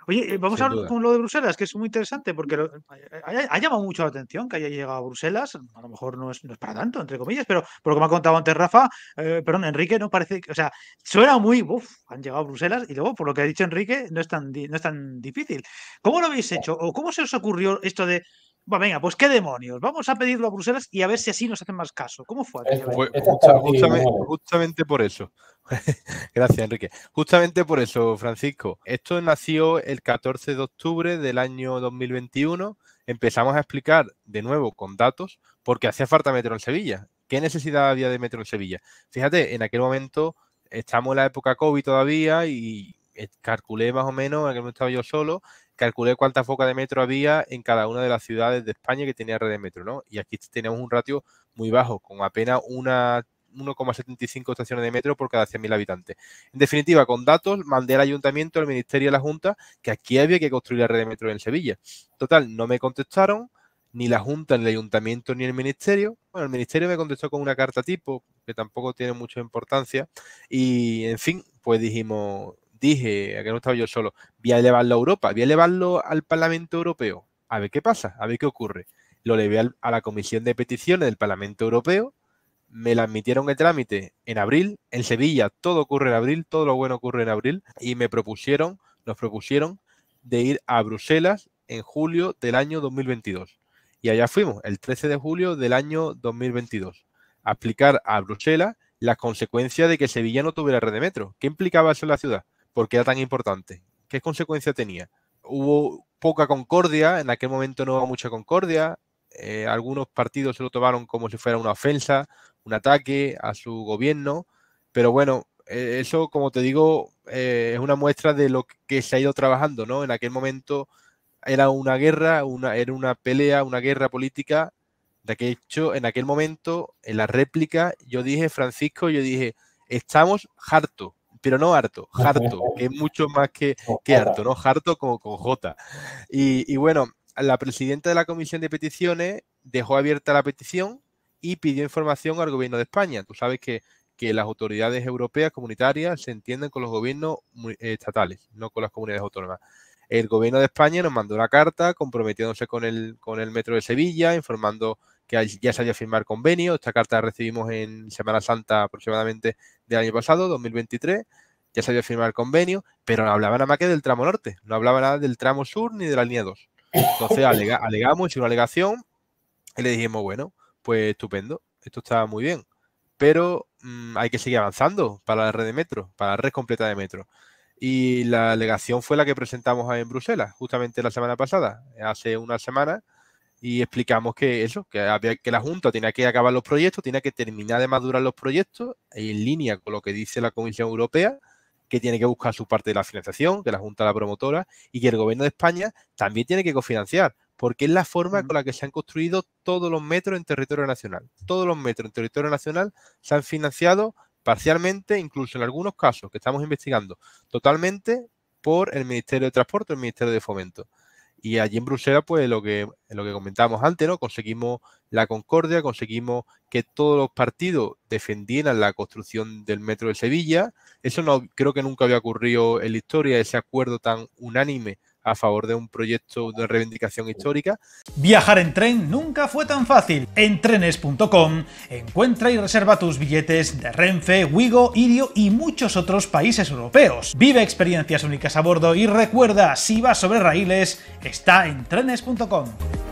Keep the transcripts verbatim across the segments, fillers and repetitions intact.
Oye, eh, vamos a sin hablar duda. con lo de Bruselas, que es muy interesante, porque lo- ha, ha- ha llamado mucho la atención que haya llegado a Bruselas. A lo mejor no es, no es para tanto, entre comillas, pero por lo que me ha contado antes Rafa, eh, perdón, Enrique, no parece, que- o sea, suena muy, uff, han llegado a Bruselas y luego, por lo que ha dicho Enrique, no es tan, di- no es tan difícil. ¿Cómo lo habéis hecho? ¿O cómo se os ocurrió esto de, "Buah, venga, pues qué demonios, vamos a pedirlo a Bruselas y a ver si así nos hacen más caso"? ¿Cómo fue aquella Esto, Pues aventura? esto es justa- para ti, justamente, Manuel. justamente por eso. Gracias, Enrique. Justamente por eso, Francisco. Esto nació el catorce de octubre del año dos mil veintiuno. Empezamos a explicar de nuevo con datos porque hacía falta metro en Sevilla. ¿Qué necesidad había de metro en Sevilla? Fíjate, en aquel momento estamos en la época COVID todavía y eh, calculé más o menos, en aquel momento estaba yo solo, calculé cuántas bocas de metro había en cada una de las ciudades de España que tenía red de metro, ¿no? Y aquí teníamos un ratio muy bajo, con apenas una uno coma setenta y cinco estaciones de metro por cada cien mil habitantes. En definitiva, con datos, mandé al ayuntamiento, al ministerio y a la Junta que aquí había que construir la red de metro en Sevilla. Total, no me contestaron, ni la Junta, ni el ayuntamiento, ni el ministerio. Bueno, el ministerio me contestó con una carta tipo, que tampoco tiene mucha importancia. Y, en fin, pues dijimos, dije, a que no estaba yo solo, voy a elevarlo a Europa, voy a elevarlo al Parlamento Europeo. A ver qué pasa, a ver qué ocurre. Lo elevé al, a la Comisión de Peticiones del Parlamento Europeo, me la admitieron el trámite en abril. En Sevilla todo ocurre en abril, todo lo bueno ocurre en abril. Y me propusieron, nos propusieron de ir a Bruselas en julio del año dos mil veintidós. Y allá fuimos, el trece de julio del año dos mil veintidós, a explicar a Bruselas las consecuencias de que Sevilla no tuviera red de metro. ¿Qué implicaba eso en la ciudad? ¿Por qué era tan importante? ¿Qué consecuencia tenía? Hubo poca concordia, en aquel momento no hubo mucha concordia. Eh, algunos partidos se lo tomaron como si fuera una ofensa, un ataque a su gobierno, pero bueno, eh, eso, como te digo, eh, es una muestra de lo que se ha ido trabajando, ¿no? En aquel momento era una guerra, una, era una pelea, una guerra política, de que hecho, en aquel momento, en la réplica, yo dije, Francisco, yo dije, estamos harto, pero no harto, harto, que es mucho más que, que harto, ¿no? Harto con, con J. Y, y bueno, la presidenta de la Comisión de Peticiones dejó abierta la petición y pidió información al gobierno de España. Tú sabes que, que las autoridades europeas, comunitarias, se entienden con los gobiernos estatales, no con las comunidades autónomas. El gobierno de España nos mandó una carta comprometiéndose con el, con el Metro de Sevilla, informando que ya se había firmado el convenio. Esta carta la recibimos en Semana Santa aproximadamente del año pasado, dos mil veintitrés. Ya se había firmado el convenio, pero no hablaba nada más que del tramo norte, no hablaba nada del tramo sur ni de la línea dos. Entonces alega, alegamos, hicimos una alegación y le dijimos, bueno, pues estupendo, esto está muy bien, pero mmm, hay que seguir avanzando para la red de metro, para la red completa de metro. Y la alegación fue la que presentamos en Bruselas, justamente la semana pasada, hace una semana, y explicamos que eso, que, había, que la Junta tenía que acabar los proyectos, tenía que terminar de madurar los proyectos en línea con lo que dice la Comisión Europea, que tiene que buscar su parte de la financiación, que la Junta la promotora, y que el Gobierno de España también tiene que cofinanciar, porque es la forma con la que se han construido todos los metros en territorio nacional. Todos los metros en territorio nacional se han financiado parcialmente, incluso en algunos casos que estamos investigando, totalmente por el Ministerio de Transporte, el Ministerio de Fomento. Y allí en Bruselas, pues lo que, lo que comentábamos antes, ¿no? Conseguimos la concordia, conseguimos que todos los partidos defendieran la construcción del metro de Sevilla. Eso no creo que nunca había ocurrido en la historia, ese acuerdo tan unánime a favor de un proyecto de reivindicación histórica. Viajar en tren nunca fue tan fácil. En trenes punto com encuentra y reserva tus billetes de Renfe, Wigo, Irio y muchos otros países europeos. Vive experiencias únicas a bordo y recuerda, si vas sobre raíles, está en trenes punto com.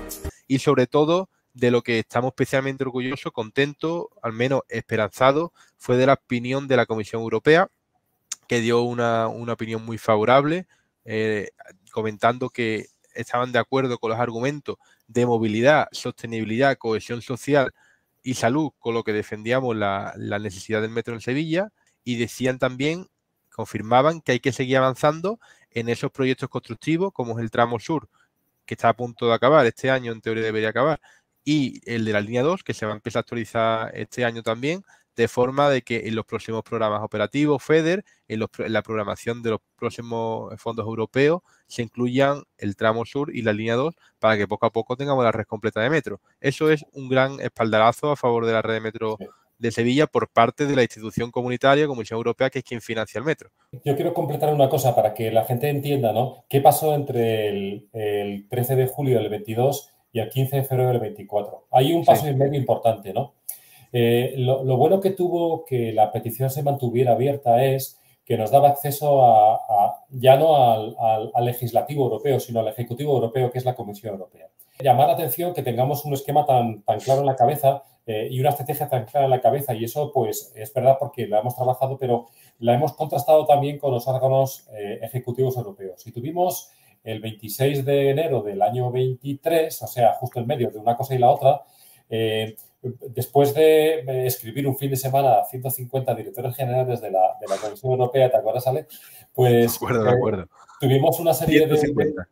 Y sobre todo, de lo que estamos especialmente orgullosos, contentos, al menos esperanzados, fue de la opinión de la Comisión Europea, que dio una, una opinión muy favorable, eh, comentando que estaban de acuerdo con los argumentos de movilidad, sostenibilidad, cohesión social y salud, con lo que defendíamos la, la necesidad del metro en Sevilla, y decían también, confirmaban que hay que seguir avanzando en esos proyectos constructivos, como es el tramo sur, que está a punto de acabar, este año en teoría debería acabar, y el de la línea dos, que se va a empezar a actualizar este año también, de forma de que en los próximos programas operativos FEDER, en, los, en la programación de los próximos fondos europeos, se incluyan el tramo sur y la línea dos para que poco a poco tengamos la red completa de metro. Eso es un gran espaldarazo a favor de la red de metro de Sevilla por parte de la institución comunitaria, Comisión Europea, que es quien financia el metro. Yo quiero completar una cosa para que la gente entienda, ¿no? ¿Qué pasó entre el, el trece de julio del veintidós y el quince de febrero del veinticuatro? Hay un paso Sí. y medio importante, ¿no? Eh, lo, lo bueno que tuvo que la petición se mantuviera abierta es que nos daba acceso a, a ya no al, al, al legislativo europeo, sino al ejecutivo europeo, que es la Comisión Europea. Llamar la atención que tengamos un esquema tan, tan claro en la cabeza eh, y una estrategia tan clara en la cabeza, y eso pues es verdad porque la hemos trabajado, pero la hemos contrastado también con los órganos eh, ejecutivos europeos. Y tuvimos el veintiséis de enero del año veintitrés, o sea, justo en medio de una cosa y la otra, eh, después de escribir un fin de semana a ciento cincuenta directores generales de la, de la Comisión Europea, ¿te acuerdas, Ale? Pues de acuerdo, de acuerdo. Eh, tuvimos una serie de,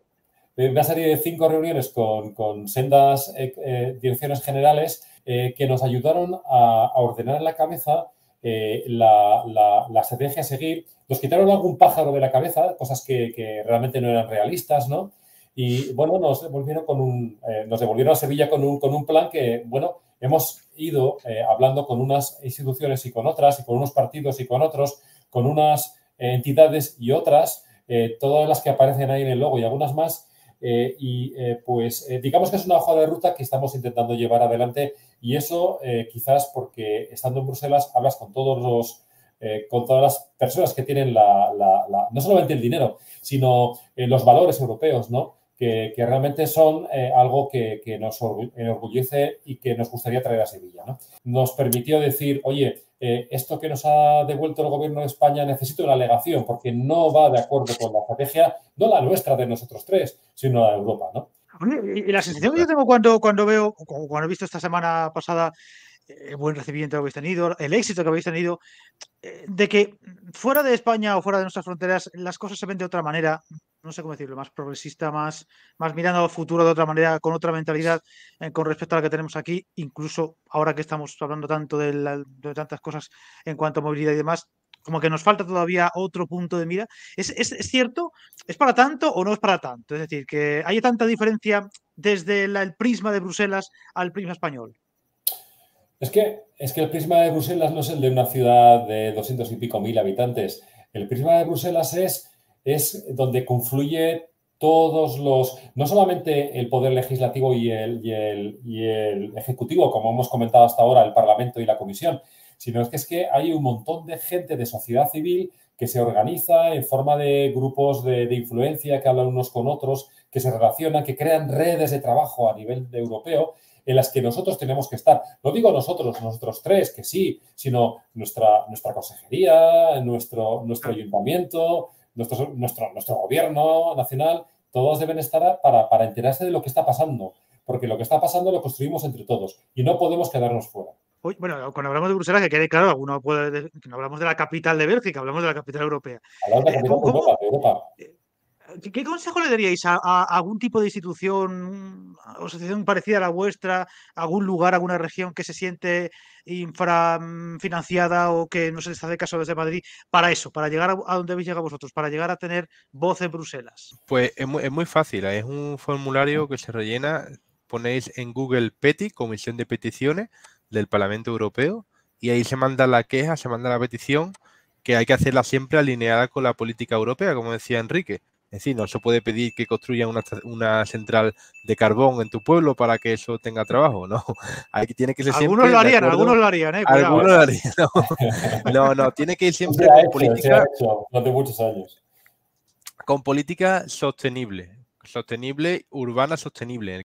de, una serie de cinco reuniones con, con sendas eh, eh, direcciones generales eh, que nos ayudaron a, a ordenar en la cabeza eh, la, la, la estrategia a seguir. Nos quitaron algún pájaro de la cabeza, cosas que, que realmente no eran realistas, ¿no? Y, bueno, nos devolvieron, con un, eh, nos devolvieron a Sevilla con un, con un plan que, bueno, hemos ido eh, hablando con unas instituciones y con otras, y con unos partidos y con otros, con unas eh, entidades y otras, eh, todas las que aparecen ahí en el logo y algunas más, eh, y eh, pues eh, digamos que es una hoja de ruta que estamos intentando llevar adelante, y eso eh, quizás porque estando en Bruselas hablas con todos los eh, con todas las personas que tienen la, la, la, no solamente el dinero, sino eh, los valores europeos, ¿no? Que, que realmente son eh, algo que, que nos enorgullece y que nos gustaría traer a Sevilla, ¿no? Nos permitió decir, oye, eh, esto que nos ha devuelto el Gobierno de España necesita una alegación porque no va de acuerdo con la estrategia, no la nuestra de nosotros tres, sino la de Europa, ¿no? Y la sensación que yo tengo cuando, cuando veo, cuando he visto esta semana pasada el buen recibimiento que habéis tenido, el éxito que habéis tenido, de que fuera de España o fuera de nuestras fronteras las cosas se ven de otra manera, no sé cómo decirlo, más progresista, más, más mirando al futuro de otra manera, con otra mentalidad eh, con respecto a la que tenemos aquí, incluso ahora que estamos hablando tanto de, la, de tantas cosas en cuanto a movilidad y demás, como que nos falta todavía otro punto de mira. ¿Es, es, es cierto? ¿Es para tanto o no es para tanto? Es decir, que hay tanta diferencia desde la, el prisma de Bruselas al prisma español. Es que, es que el prisma de Bruselas no es el de una ciudad de doscientos y pico mil habitantes. El prisma de Bruselas es, es donde confluye todos los, no solamente el poder legislativo y el, y, el, y el ejecutivo, como hemos comentado hasta ahora, el Parlamento y la Comisión, sino es que, es que hay un montón de gente de sociedad civil que se organiza en forma de grupos de, de influencia, que hablan unos con otros, que se relacionan, que crean redes de trabajo a nivel de europeo, en las que nosotros tenemos que estar. No digo nosotros, nosotros tres, que sí, sino nuestra, nuestra consejería, nuestro, nuestro ayuntamiento, nuestro, nuestro, nuestro gobierno nacional, todos deben estar para, para enterarse de lo que está pasando, porque lo que está pasando lo construimos entre todos y no podemos quedarnos fuera. Bueno, cuando hablamos de Bruselas, que quede claro, alguno puede decir que no hablamos de la capital de Bélgica, hablamos de la capital europea. Hablamos de la capital de Europa, de Europa. ¿Qué consejo le daríais a, a, a algún tipo de institución o asociación parecida a la vuestra, algún lugar, alguna región que se siente infrafinanciada o que no se les hace caso desde Madrid para eso, para llegar a, a donde habéis llegado vosotros, para llegar a tener voz en Bruselas? Pues es muy, es muy fácil, es un formulario que se rellena, ponéis en Google Peti, Comisión de Peticiones del Parlamento Europeo, y ahí se manda la queja, se manda la petición, que hay que hacerla siempre alineada con la política europea, como decía Enrique. Es decir, no se puede pedir que construyan una, una central de carbón en tu pueblo para que eso tenga trabajo, ¿no? Aquí tiene que ser siempre. Algunos lo harían, algunos lo harían, ¿eh? Cuidado. Algunos lo harían, no. no, no, tiene que ir siempre con hecho, política. Hecho, durante muchos años. Con política sostenible, sostenible, urbana sostenible.